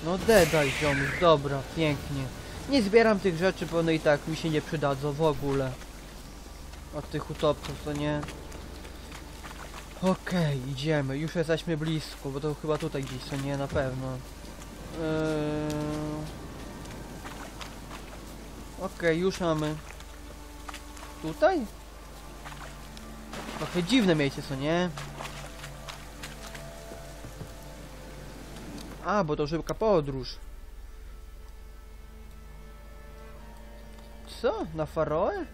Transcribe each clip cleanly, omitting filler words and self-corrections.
No daj ziomuś, dobra, pięknie. Nie zbieram tych rzeczy, bo one i tak mi się nie przydadzą w ogóle. Od tych utopców, to nie. Okej, idziemy, już jesteśmy blisko, bo to chyba tutaj gdzieś, to nie, na pewno. Okej, już mamy. Tutaj? Trochę dziwne miejsce, co nie? A, bo to szybka podróż. Co? Na Faroe?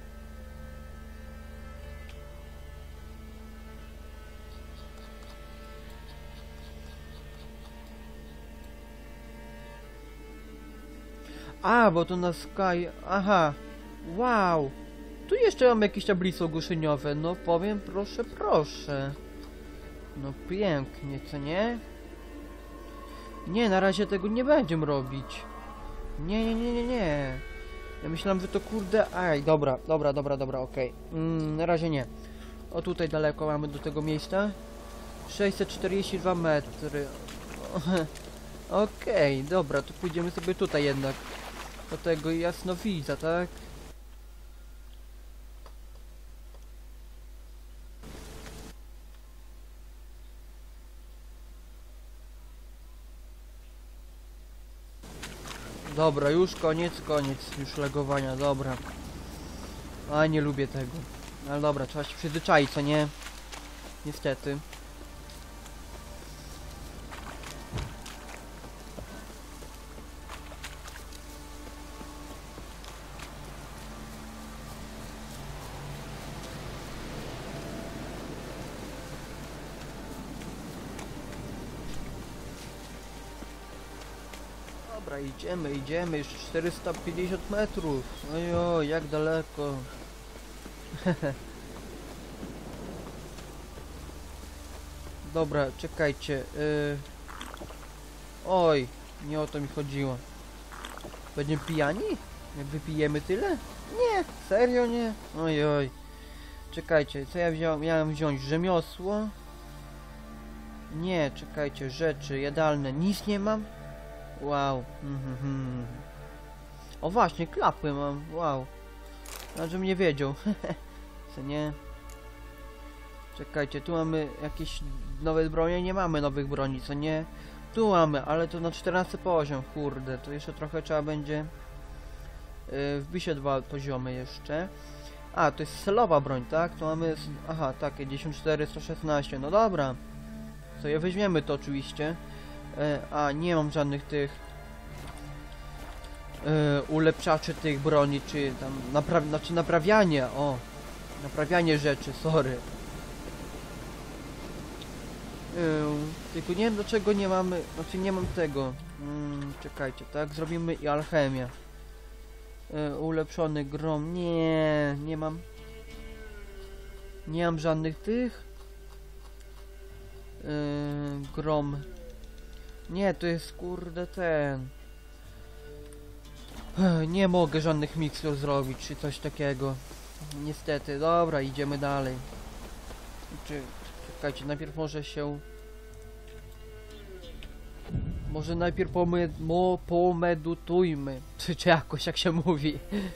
A, bo to na Sky... Aha. Wow. Tu jeszcze mam jakieś tablice ogłoszeniowe. No powiem, proszę, proszę. No pięknie, co nie? Nie, na razie tego nie będziemy robić. Nie. Ja myślałem, że to kurde... Aj, dobra, okej. Na razie nie. O, tutaj daleko mamy do tego miejsca. 642 metry. Okej, dobra, to pójdziemy sobie tutaj jednak. Do tego jasnowidza, tak? Dobra, już koniec, już legowania, dobra. A, nie lubię tego. Ale dobra, trzeba się przyzwyczaić, co nie? Niestety. Dobra, idziemy, już 450 metrów. Ojo, jak daleko. Dobra, czekajcie. Oj, nie o to mi chodziło. Będziemy pijani? Jak wypijemy tyle? Nie, serio nie? Oj. Czekajcie, co ja miałem wziąć? Rzemiosło? Nie, czekajcie, rzeczy jadalne. Nic nie mam? Wow. O właśnie, klapy mam. Wow. Żebym nie wiedział. Co nie? Czekajcie, tu mamy jakieś nowe bronie. Nie mamy nowych broni, co nie? Tu mamy, ale to na 14 poziom. Kurde, to jeszcze trochę trzeba będzie wbić się 2 poziomy jeszcze. A, to jest celowa broń, tak? Tu mamy... Aha, tak, 54, 116. No dobra. Co je weźmiemy to oczywiście. A, nie mam żadnych tych ulepszaczy tych broni, czy tam naprawianie, o, naprawianie rzeczy, sorry. Tylko nie wiem dlaczego nie mamy, znaczy nie mam tego. Czekajcie, tak, zrobimy i alchemię. Ulepszony grom, nie mam. Nie mam żadnych tych. Grom. Nie, to jest kurde ten. Nie mogę żadnych mikstur zrobić, czy coś takiego. Niestety, dobra, idziemy dalej. Czekajcie, najpierw może się... Może najpierw pomedutujmy. Czy jakoś, jak się mówi.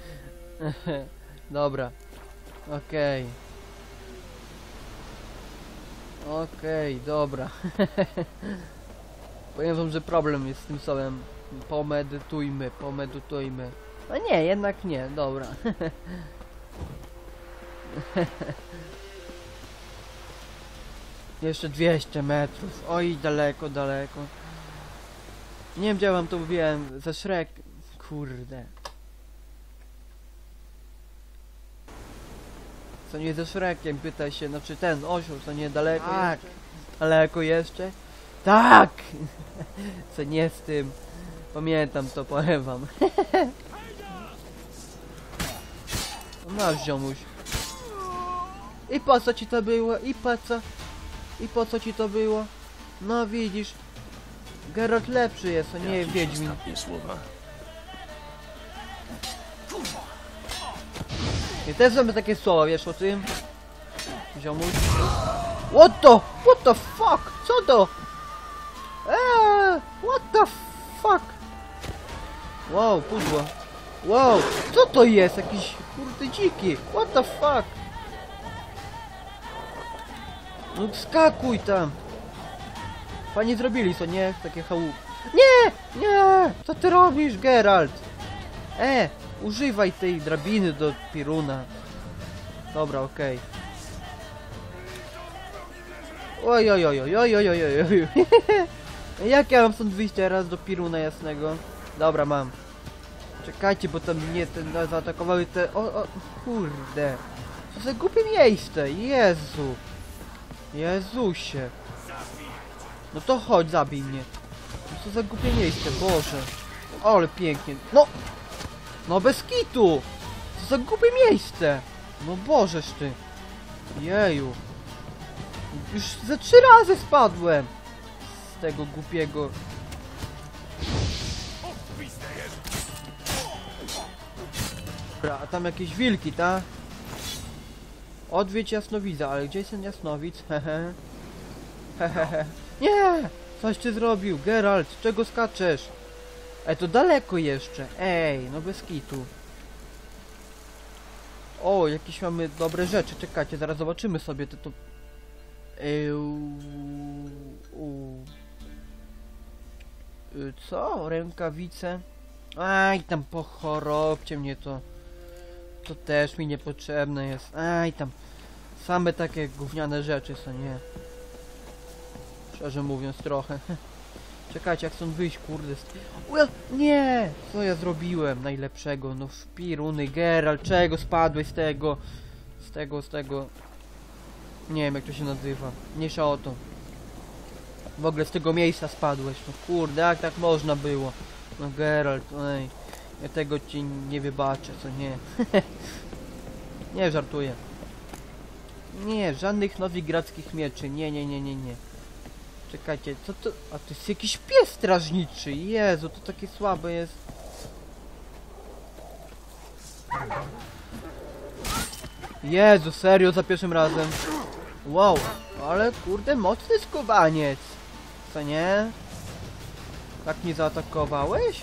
Dobra. Okej, dobra. Powiem wam, że problem jest z tym słowem. Pomedutujmy. A nie, jednak nie, dobra. Jeszcze 200 metrów. Oj, daleko. Nie wiem, gdzie wam to mówiłem. Ze Shrek... Kurde. Co nie ze Shrekiem, pyta się, znaczy ten osioł, co nie daleko Tak. jeszcze? Daleko jeszcze? Tak! Co nie z tym. Pamiętam to, powiem wam. Masz, ziomuś. I po co ci to było? I po co ci to było? No widzisz. Geralt lepszy jest, a nie Wiedźmin. Słowa. I też mamy takie słowa, wiesz o tym? Ziomuś. What the fuck? Co to? What the fuck? pudło. Wow, co to jest? Jakiś kurde dziki. What the fuck? No skakuj tam. Fajnie zrobili co, nie? Takie chałup. Nie! Nie! Co ty robisz, Geralt? Używaj tej drabiny do piruna. Dobra, okej. Oj, oj, oj, oj, oj, oj, oj, oj. Jak ja mam stąd wyjść teraz do piruna jasnego? Dobra, mam. Czekajcie, bo tam mnie zaatakowały te... O, kurde. Co za głupie miejsce, Jezu. Jezusie. No to chodź, zabij mnie. No co za głupie miejsce, Boże. O, ale pięknie. No! No bez kitu! Co za głupie miejsce! No Bożeż ty. Jeju. Już ze 3 razy spadłem. Z tego głupiego... Dobra, a tam jakieś wilki, ta? Odwiedź jasnowidza, ale gdzie jest ten jasnowic? Hehe. Hehehe. Nie! Coś ty zrobił, Geralt, czego skaczesz? To daleko jeszcze. Ej, no bez kitu. O, jakieś mamy dobre rzeczy, czekajcie, zaraz zobaczymy sobie to... Co? Rękawice? Aj, tam pochorobcie mnie to. To też mi niepotrzebne jest. Aj, tam. Same takie gówniane rzeczy są, nie? Szczerze mówiąc trochę. Czekajcie, jak stąd wyjść, kurde. Nie! Co ja zrobiłem najlepszego? No szpiruny, Geralt, czego spadłeś z tego? Z tego... Nie wiem, jak to się nazywa. Mniejsza o to. W ogóle z tego miejsca spadłeś. No kurde, jak tak można było? No Geralt, ej. Ja tego ci nie wybaczę, co nie? Nie, żartuję. Nie, żadnych nowigradzkich mieczy. Nie. Czekajcie, co to... A to jest jakiś pies strażniczy. Jezu, to takie słabe jest. Jezu, serio, za pierwszym razem. Wow, ale kurde, mocny skubaniec. Co nie? Tak mnie zaatakowałeś?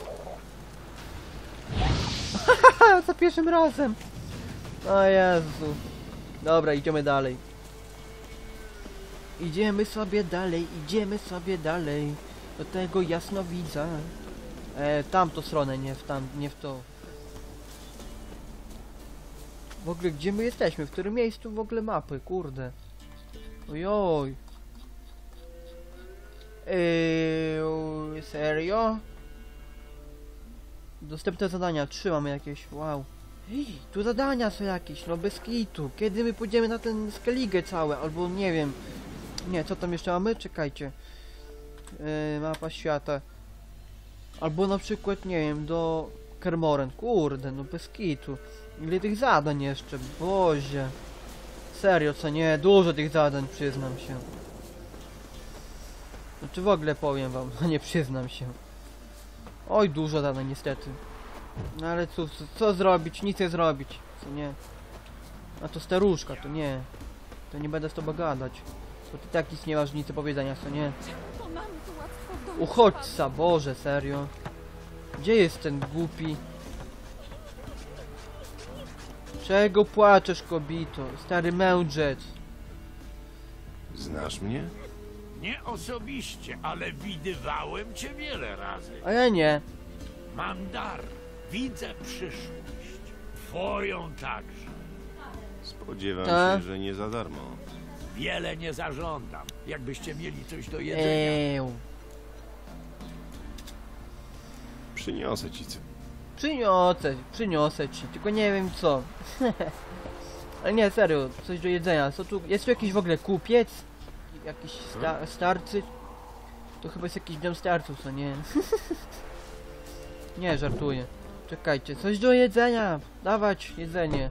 Haha, za pierwszym razem. O Jezu. Dobra, idziemy dalej. Idziemy sobie dalej. Do tego jasnowidza. Tamto stronę, nie w to. W ogóle gdzie my jesteśmy? W którym miejscu w ogóle mapy? Kurde. Ojoj. Serio? Dostępne zadania, 3 mamy jakieś, wow. Tu zadania są jakieś, no bez kitu. Kiedy my pójdziemy na ten Skellige całe, albo nie wiem. Nie, co tam jeszcze mamy? Czekajcie. Mapa świata. Albo na przykład, nie wiem, do Kermoren. Kurde, no bez kitu. Ile tych zadań jeszcze, Boże. Serio, co nie? Dużo tych zadań, przyznam się. Znaczy w ogóle powiem wam, nie przyznam się. Oj, dużo zadań niestety. No ale cóż, co zrobić? Nic nie zrobić, co nie? A to staruszka, to nie. To nie będę z tobą gadać. Bo ty tak nic nie masz nic do powiedzenia, co nie? Uchodźca, Boże, serio. Gdzie jest ten głupi? Czego płaczesz, kobito? Stary mędrzec. Znasz mnie? Nie osobiście, ale widywałem cię wiele razy. A ja nie. Mam dar. Widzę przyszłość. Twoją także. Spodziewam A? się, że nie za darmo. Wiele nie zażądam. Jakbyście mieli coś do jedzenia. Przyniosę ci co. Przyniosę ci, tylko nie wiem co. Ale nie, serio, coś do jedzenia. Co tu? Jest tu jakiś w ogóle kupiec? Jakiś starcy? To chyba jest jakiś dom starców, co nie? Nie, żartuję. Czekajcie, coś do jedzenia! Dawać jedzenie.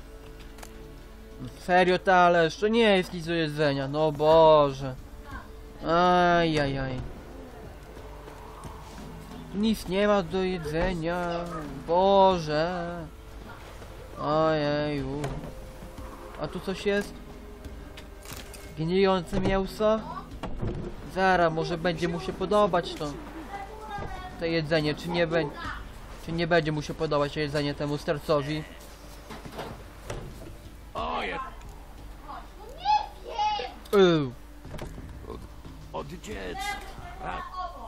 Serio, talerz, to nie jest nic do jedzenia, no Boże. Ajajaj. Tu nic nie ma do jedzenia, Boże. Ojeju. A tu coś jest? Gnijące mięso? Zara, może będzie mu się podobać to. To jedzenie, czy nie będzie? Czy nie będzie mu się podobać jedzenie temu starcowi? O, jest Yy. od dziecka. Tak.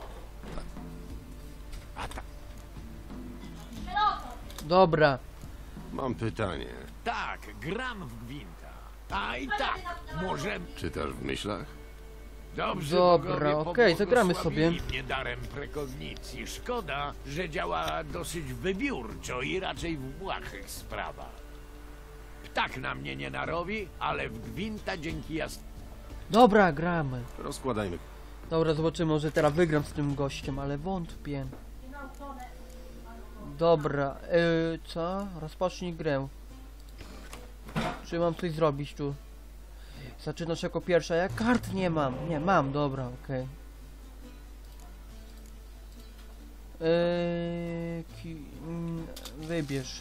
A tak, Dobra. Mam pytanie. tak, gram w gwinta. A i tak, możemy... Czytasz w myślach? Dobrze, Dobra, bogowie okej, zagramy pobłogosławili sobie. mnie darem prekognicji. Szkoda, że działa dosyć wybiórczo i raczej w błahych sprawach. Ptak na mnie nie narobi, ale w gwinta dzięki Dobra, gramy. Rozkładajmy. Dobra, zobaczymy, może teraz wygram z tym gościem, ale wątpię. Dobra, co? Rozpocznij grę. Czy mam coś zrobić tu? Zaczynasz jako pierwsza, ja kart nie mam. Nie, mam, dobra, okej. Wybierz.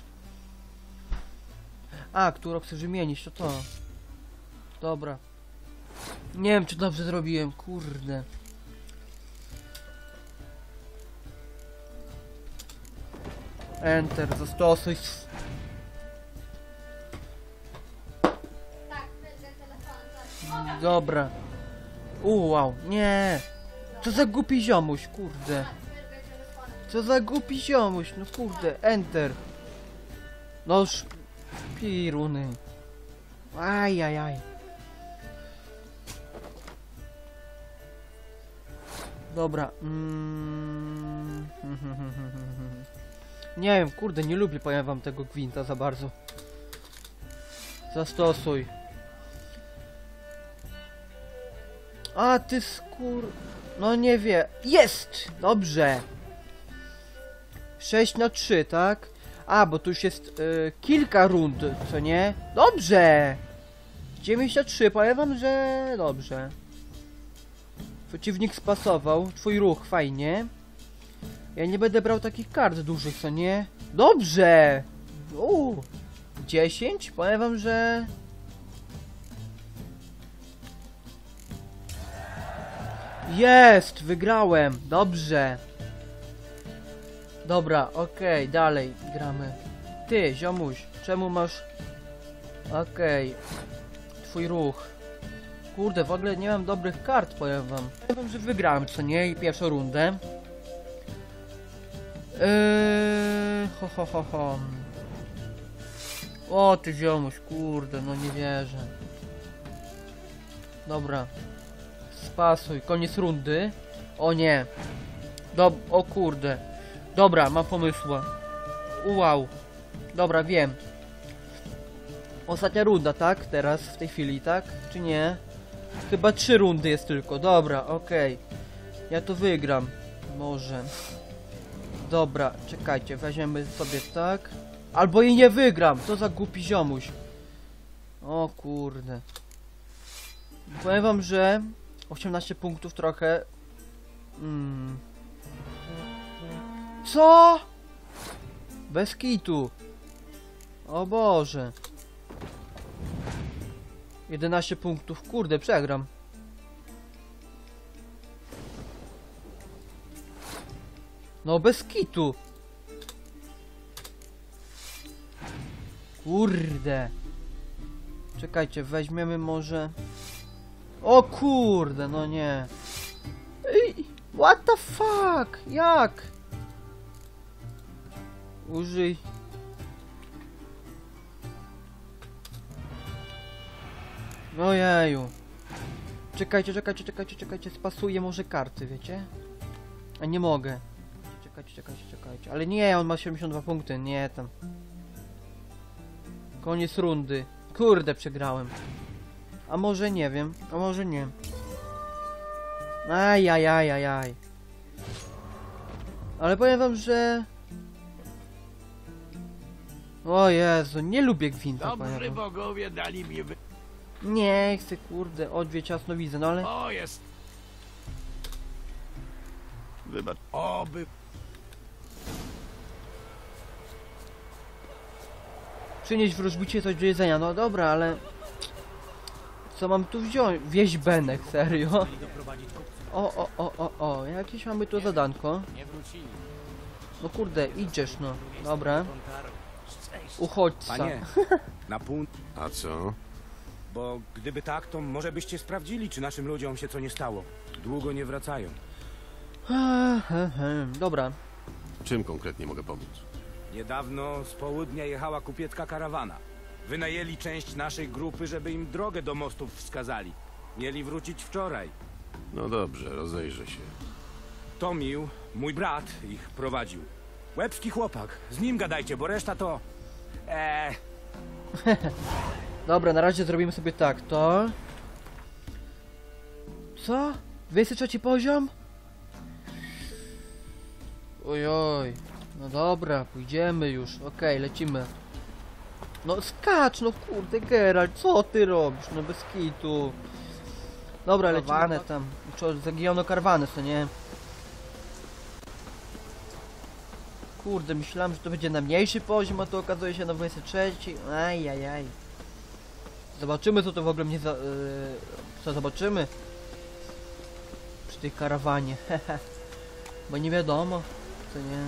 A, którą chcesz wymienić, to. Dobra. Nie wiem, czy dobrze zrobiłem, kurde. Enter, zastosuj. Dobra. Wow, nie. Co za głupi ziomuś, kurde. Co za głupi ziomuś, no kurde, enter. No już, piruny. Ajajaj. Dobra. Nie wiem, kurde, nie lubię, powiem wam, tego gwinta za bardzo. Zastosuj. A ty No nie wie. Jest! Dobrze. 6-3, tak? A, bo tu już jest kilka rund, co nie? Dobrze! 93, powiem wam, że dobrze. Przeciwnik spasował. Twój ruch, fajnie. Ja nie będę brał takich kart dużych, co nie? Dobrze! 10? Powiem wam, że... Jest! Wygrałem! Dobrze! Dobra, okej, dalej gramy. Ty, ziomuś, czemu masz... Okej. Twój ruch. Kurde, w ogóle nie mam dobrych kart, powiem wam. Powiem, że wygrałem, co nie? I pierwszą rundę. Ho. O, ty ziomuś, kurde, no nie wierzę. Dobra. Spasuj, koniec rundy. O nie. O kurde. Dobra, mam pomysła. Wow. Dobra, wiem. Ostatnia runda, tak? Teraz, w tej chwili, tak? Czy nie? Chyba 3 rundy jest tylko. Dobra, okej. Ja to wygram. Może. Dobra, czekajcie, weźmiemy sobie tak. Albo i nie wygram. To za głupi ziomuś. O kurde. Powiem wam, że 18 punktów trochę. Co? Bez kitu. O Boże. 11 punktów. Kurde, przegram. No bez kitu. Kurde. Czekajcie, weźmiemy może... O kurde, no nie. Ej, what the fuck? Jak? Użyj. Ojeju. Czekajcie. Spasuję może karty, wiecie? A nie mogę. Czekajcie. Ale nie, on ma 72 punkty, nie tam. Koniec rundy. Kurde, przegrałem. A może nie wiem, a może nie. Ajajajajaj. Ale powiem wam, że... O Jezu, nie lubię gwinta, powiem Dobrzy wam. bogowie dali mi Nie chcę, kurde, odwiedź jasnowidzę, no ale... O, jest! Wybacz. Oby... Przynieść wróżbicie coś do jedzenia, no dobra, ale... Co mam tu wziąć? Wieź benek, serio? O, jakieś mamy tu zadanko. No kurde, idziesz no. Dobra. Uchodźca. Panie, na punkt, A co? bo gdyby tak, to może byście sprawdzili, czy naszym ludziom się co nie stało. Długo nie wracają. Dobra. Czym konkretnie mogę pomóc? Niedawno z południa jechała kupiecka karawana. Wynajęli część naszej grupy, żeby im drogę do mostów wskazali. Mieli wrócić wczoraj. No dobrze, rozejrzę się. Tomił, mój brat, ich prowadził. Łebski chłopak, z nim gadajcie, bo reszta to... Dobra, na razie zrobimy sobie tak, to... Co? 23 poziom? Ojoj. No dobra, pójdziemy już. Okej, lecimy. No skacz, no kurde, Geralt, co ty robisz? No bez kitu. Dobra, lecimy tam. Zagiono karwany, co nie? Kurde, myślałem, że to będzie na mniejszy poziom, a to okazuje się na 23. Ajajaj. Zobaczymy, co to w ogóle mnie za... co zobaczymy? Przy tej karawanie. Bo nie wiadomo, co nie...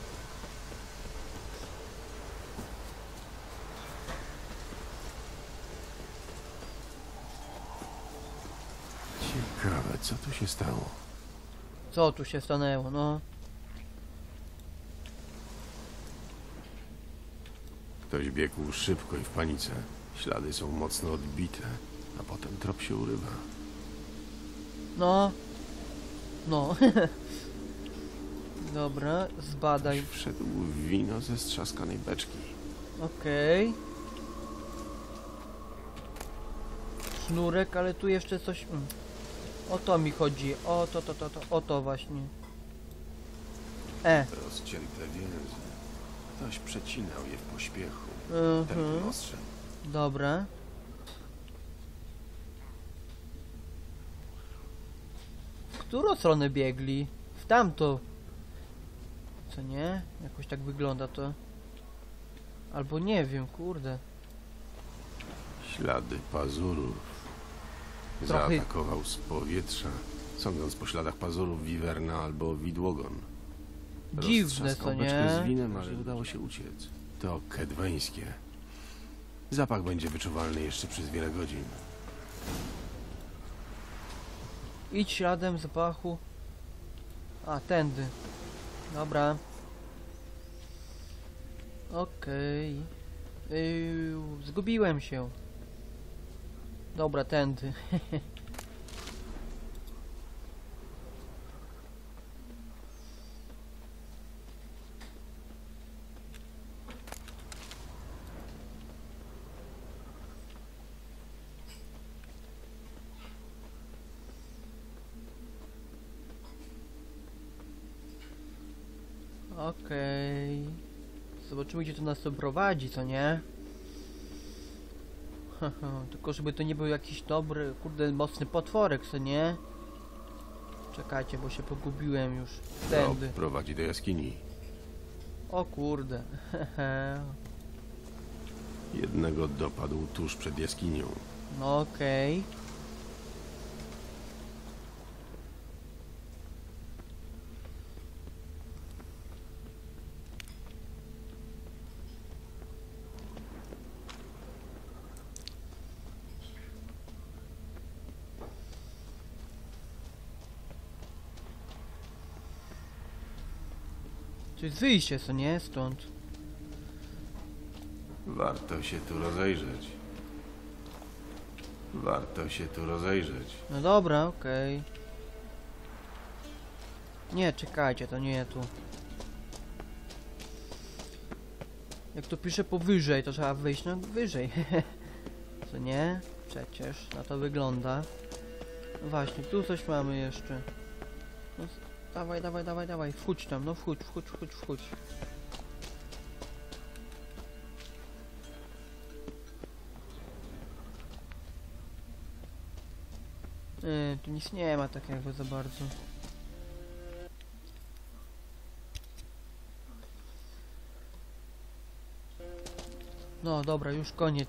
Ciekawe, co tu się stało? Co tu się stanęło, no? Ktoś biegł szybko i w panice. Ślady są mocno odbite, a potem trop się urywa. No. No. Dobra, zbadaj. Wszedł w wino ze strzaskanej beczki. Okej. Sznurek, ale tu jeszcze coś... O to mi chodzi. O to właśnie. Rozcięte więzy. Ktoś przecinał je w pośpiechu. Ten ostrzem. Dobra. W którą stronę biegli? W tamto. Co nie? Jakoś tak wygląda to. Albo nie wiem, kurde. Ślady pazurów. Trochę- Zaatakował z powietrza, sądząc po śladach pazurów wiwerna albo widłogon. Dziwne, Roztrzaskał co beczkę nie? z winem, ale udało się uciec. To kedweńskie. Zapach będzie wyczuwalny jeszcze przez wiele godzin. Idź śladem zapachu. A, tędy. Dobra. Okej. Zgubiłem się. Dobra, tędy. Okej. Zobaczymy, gdzie to nas prowadzi, co nie? Tylko żeby to nie był jakiś dobry, kurde, mocny potworek, co nie? Czekajcie, bo się pogubiłem już. Trop Tędy. prowadzi do jaskini. O kurde. Jednego dopadł tuż przed jaskinią. No okej. To jest wyjście, co nie? Stąd. Warto się tu rozejrzeć. Warto się tu rozejrzeć. No dobra, okej. Nie, czekajcie, to nie tu. Jak to pisze powyżej, to trzeba wyjść na wyżej. Co nie? Przecież na to wygląda. No właśnie, tu coś mamy jeszcze. No, dawaj, dawaj, dawaj, dawaj. Wchódź tam, no wchódź, wchódź, wchódź, wchódź. Tu nic nie ma tak jakby za bardzo. No dobra, już koniec.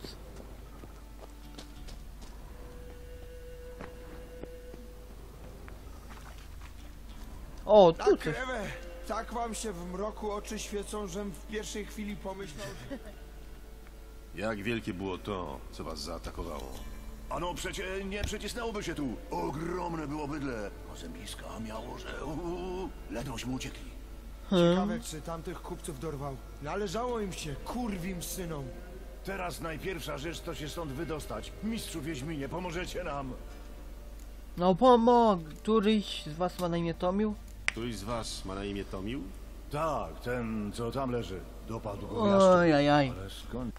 O, tu coś. Tak wam się w mroku oczy świecą, żem w pierwszej chwili pomyślał, że... Jak wielkie było to, co was zaatakowało? Ano przecie nie przycisnęłoby się tu. Ogromne było bydle. A zębiska miało, że ledwośmy uciekli. Ciekawe, czy tamtych kupców dorwał. Należało im się, kurwim synom. Teraz najpierwsza rzecz to się stąd wydostać. Mistrzu Wiedźminie, pomożecie nam. No pomog! Któryś z was ma na imię Tomił? Któryś z was ma na imię Tomił? Tak, ten co tam leży. Dopadł go miasto. Ojajaj. Ale skąd?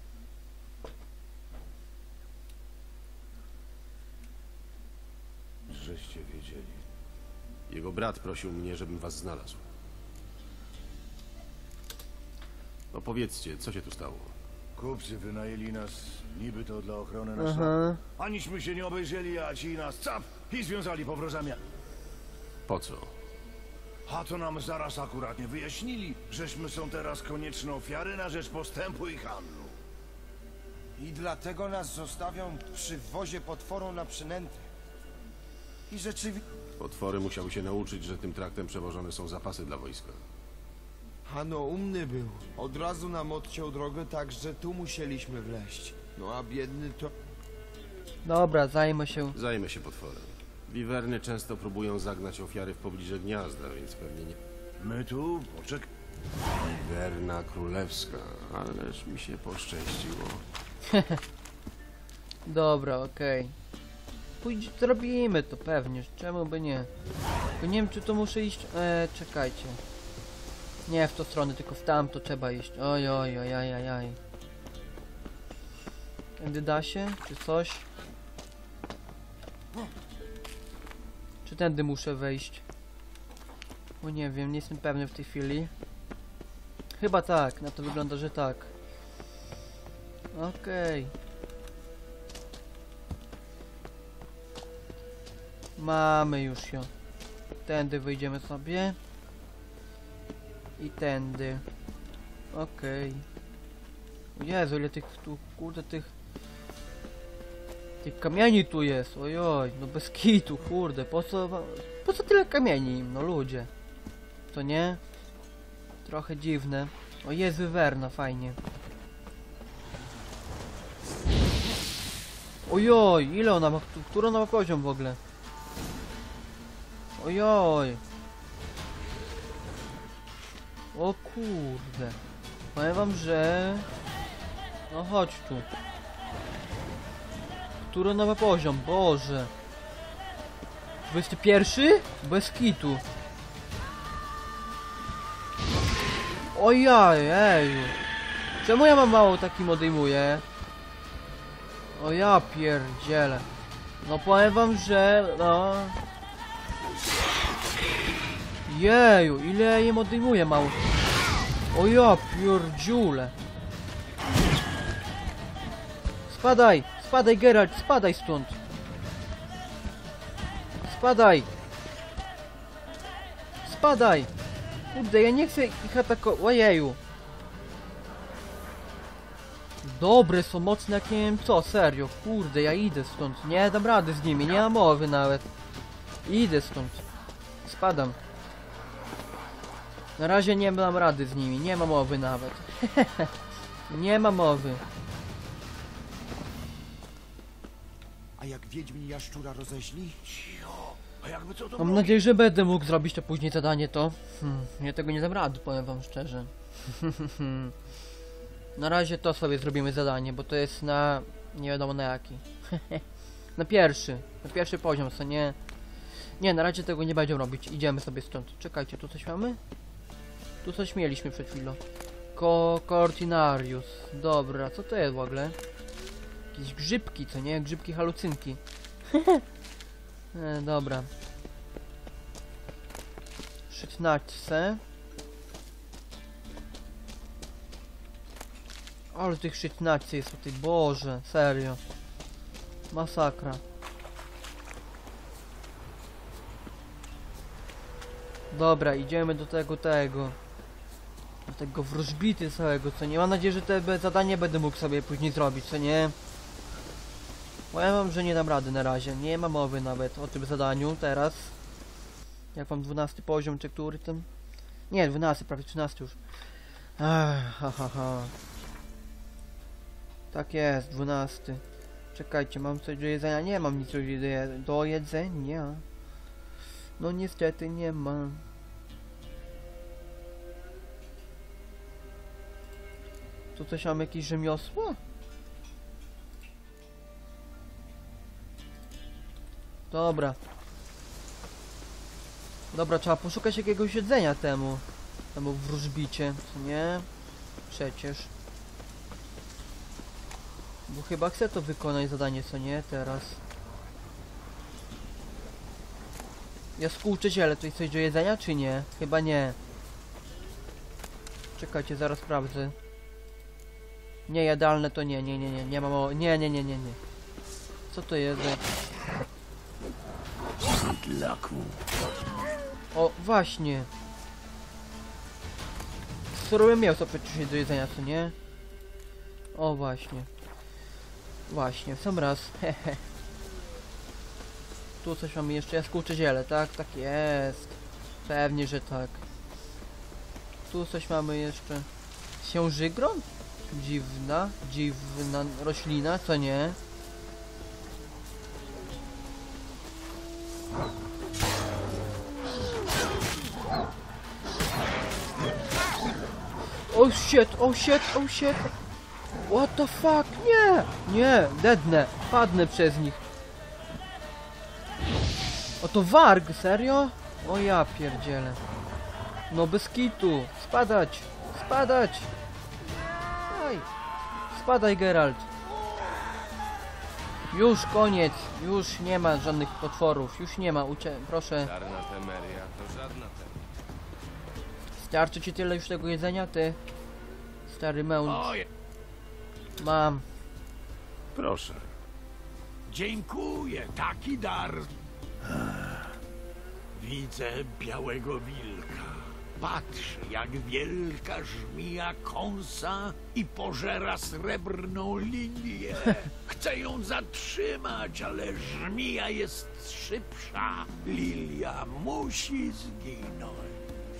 Żeście wiedzieli. Jego brat prosił mnie, żebym was znalazł. No powiedzcie, co się tu stało? Kupcy wynajęli nas niby to dla ochrony naszego. Aha. Aniśmy się nie obejrzeli, a ci nas cap i związali powrozami. Po co? A to nam zaraz akuratnie wyjaśnili, żeśmy są teraz konieczne ofiary na rzecz postępu i handlu. I dlatego nas zostawią przy wozie potworu na przynętę. I rzeczywiście... Potwory musiały się nauczyć, że tym traktem przewożone są zapasy dla wojska. Ano umny był. Od razu nam odciął drogę, tak że tu musieliśmy wleźć. No a biedny to... Dobra, zajmę się. Zajmę się potworem. Wiwerny często próbują zagnać ofiary w pobliże gniazda, więc pewnie nie... My tu poczek... Wiwerna królewska, ależ mi się poszczęściło. Dobra, okej. Pójdź, zrobimy to pewnie, czemu by nie? Tylko nie wiem, czy to muszę iść... czekajcie. Nie w tą stronę, tylko w tamto trzeba iść. Oj, oj, oj, oj, oj, oj. Tędy da się? Czy coś? Czy tędy muszę wejść? Bo nie wiem, nie jestem pewny w tej chwili. Chyba tak, na to wygląda, że tak. Okej. Mamy już ją. Tędy wyjdziemy sobie. I tędy. Okej. Jezu, ile tych tu, kurde, tych kamieni tu jest, ojoj, no bez kitu, kurde, po co tyle kamieni, no ludzie, to nie? Trochę dziwne. O, jest wywerna, fajnie. Ojoj, ile ona ma, który ona ma poziom w ogóle? Ojoj. O kurde. Powiem wam, że... No chodź tu. Który nowy poziom? Boże. 21? Bez kitu. Ojej. Czemu ja mam mało takim odejmuję? O ja pierdzielę. No powiem wam, że... No... Jeju, ile ja im odejmuję mało. O ja pierdziule. Spadaj! Spadaj, Geralt! Spadaj stąd! Spadaj! Spadaj! Kurde, ja nie chcę ich atakować. Ojeju! Dobre są, mocne jak nie wiem co, serio. Kurde, ja idę stąd. Nie dam rady z nimi, nie mam mowy nawet. Idę stąd. Spadam. Na razie nie dam rady z nimi, nie ma mowy nawet. Nie ma mowy. A jak Wiedźmin jaszczura roześli? Cicho. A jakby co to Mam nadzieję, że będę mógł zrobić to później zadanie to. Ja tego nie dam rady, powiem wam szczerze. Na razie to sobie zrobimy zadanie, bo to jest na... nie wiadomo na jaki. Na pierwszy poziom, co nie... Nie, na razie tego nie będziemy robić, idziemy sobie stąd. Czekajcie, tu coś mamy? Tu coś mieliśmy przed chwilą. Cortinarius. Dobra, co to jest w ogóle? Jakieś grzybki, co nie? Grzybki halucynki. Dobra. Szytnaczce. Ale tych szytnaczce jest tutaj, Boże, serio. Masakra. Dobra, idziemy do tego. Do tego wróżbity całego, co nie? Mam nadzieję, że te zadanie będę mógł sobie później zrobić, co nie? Powiem wam, że nie dam rady na razie. Nie ma mowy nawet o tym zadaniu teraz. Jak mam 12 poziom, czy który tam? Nie, 12, prawie 13 już. Ach, ha, ha, ha. Tak jest, 12. Czekajcie, mam coś do jedzenia? Nie mam nic do jedzenia. No niestety nie mam. Tu coś mam, jakieś rzemiosło? Dobra. Dobra, trzeba poszukać jakiegoś jedzenia temu wróżbicie, co nie? Przecież. Bo chyba chcę to wykonać zadanie, co nie? Teraz. Jaskółczyciele, to jest coś do jedzenia, czy nie? Chyba nie. Czekajcie, zaraz sprawdzę. Nie, jadalne to nie, nie mam o... Nie. Co to jest? Bydlaku. O, właśnie. Surowe mięso przecież do jedzenia, co nie? O, właśnie. Właśnie, w sam raz. Hehe. Tu coś mamy jeszcze, jaskółcze ziele, tak? Tak jest. Pewnie, że tak. Tu coś mamy jeszcze. Księżygron? Dziwna roślina, co nie? Oh shit. What the fuck? Nie, dednę. Padnę przez nich. O, to warg, serio? O ja pierdzielę. No bez kitu. Spadać. Aj. Spadaj, Geralt. Już koniec. Już nie ma żadnych potworów. Już nie ma. Proszę. Czarna Temeria to żadna Temeria. Starczy ci tyle już tego jedzenia, ty? Stary męż. Oj, Mam. Proszę. dziękuję, taki dar. Widzę białego wilka. Patrz, jak wielka żmija kąsa i pożera srebrną linię. Chcę ją zatrzymać, ale żmija jest szybsza. Lilia musi zginąć.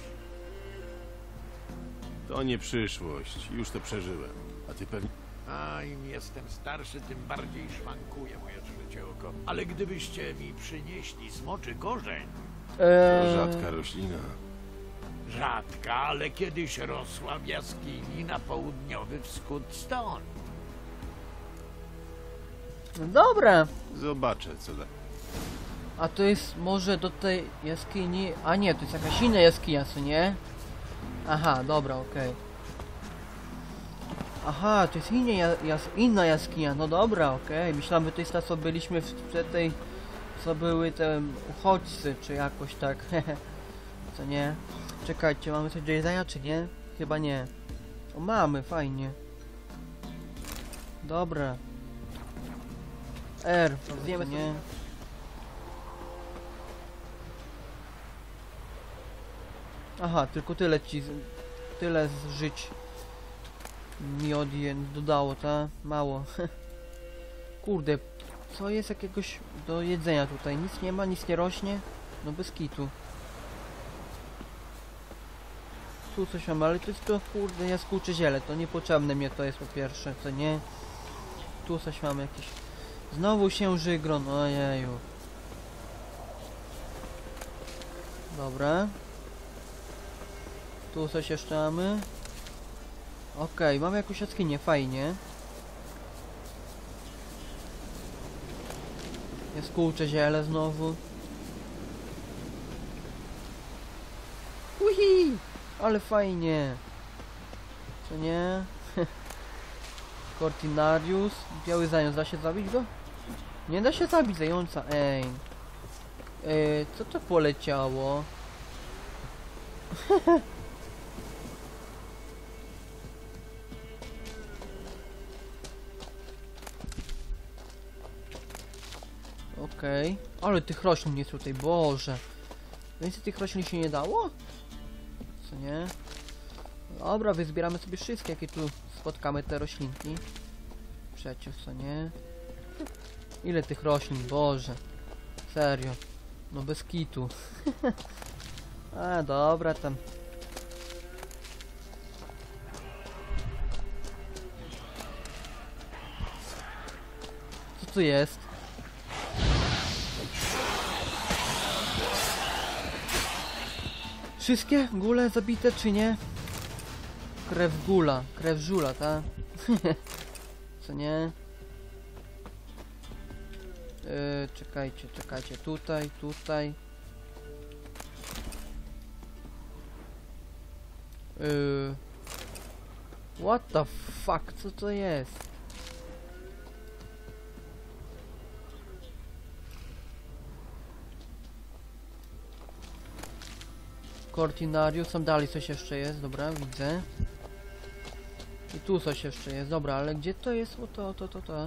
To nie przyszłość. Już to przeżyłem. A ty pewnie... A im jestem starszy, tym bardziej szwankuje moje trzecie oko. Ale gdybyście mi przynieśli smoczy korzeń, To rzadka roślina. rzadka, ale kiedyś rosła w jaskini na południowy wschód stąd. No dobra. Zobaczę, co da. A to jest może do tej jaskini... A nie, to jest jakaś inna jaskinia, co nie? Aha, dobra, okej. Aha, to jest inna jaskinia, no dobra, okej. Myślałem, że to jest ta, co byliśmy przed tej... Co były te uchodźcy, czy jakoś tak. Co nie? Czekajcie, mamy coś do jedzenia, czy nie? Chyba nie. O, mamy, fajnie. Dobra. Zjemy nie? Aha, tylko tyle żyć mi dodało, ta? Mało. Kurde, co jest jakiegoś do jedzenia tutaj? Nic nie ma, nic nie rośnie? No bez kitu. Tu coś mam, ale to jest to, kurde, jaskółcze ziele, to niepotrzebne mnie to jest po pierwsze, co nie? Tu coś mamy jakieś... Znowu księżygron, ojeju. Dobra. Tu coś jeszcze mamy. Okej, mamy jakąś jaskinię, fajnie. Jaskółcze ziele znowu. Uhi! Ale fajnie. Co nie? Cortinarius. Biały zając, da się zabić go? Nie da się zabić zająca, ej. Co to poleciało? Okej. Ale tych roślin jest tutaj, Boże. Więcej tych roślin się nie dało? Co nie? Dobra, wyzbieramy sobie wszystkie, jakie tu spotkamy, te roślinki. Przecież, co nie? Ile tych roślin, Boże. Serio. No bez kitu. A, dobra, tam. tu jest? Wszystkie góle zabite, czy nie? Krew gula, krew żula, ta? Co nie? Czekajcie, tutaj. What the fuck, co to jest? Cortinarius, tam dalej coś jeszcze jest, dobra, widzę. I tu coś jeszcze jest, dobra, ale gdzie to jest? O to.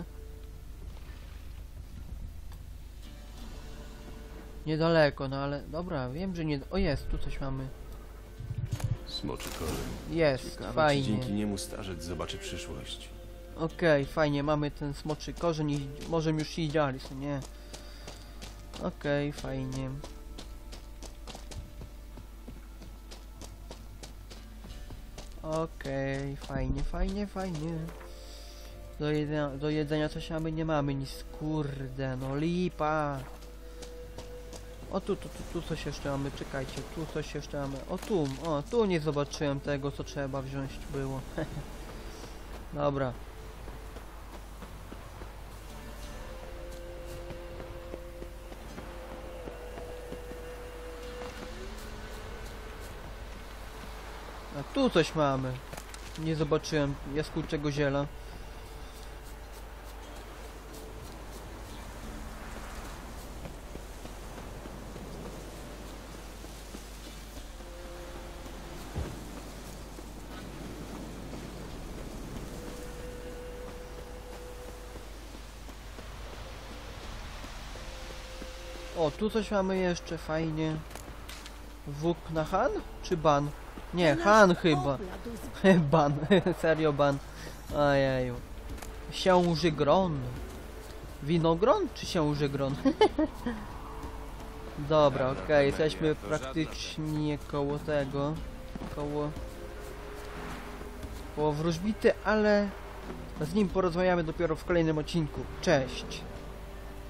Niedaleko, no ale dobra, wiem, że nie... O jest, tu coś mamy. Smoczy korzeń. Jest, Ciekawe, czy fajnie. dzięki niemu starzec zobaczy przyszłość. Okej, fajnie, mamy ten smoczy korzeń i możemy już iść dalej, co nie? Okej, fajnie. Okej, fajnie. Do jedzenia coś mamy? Nie mamy nic, kurde, no lipa. O tu coś jeszcze mamy, czekajcie, tu coś jeszcze mamy. Tu nie zobaczyłem tego, co trzeba wziąć było. Dobra. A tu coś mamy. Nie zobaczyłem jaskółczego ziela. O, tu coś mamy jeszcze, fajnie. Wuk na Han? Czy ban? Nie, Han chyba. Ban, serio ban. Ojeju. Księży gron. Winogron czy księży gron? Dobra, okej, jesteśmy praktycznie koło tego. Koło wróżbity, ale z nim porozmawiamy dopiero w kolejnym odcinku. Cześć!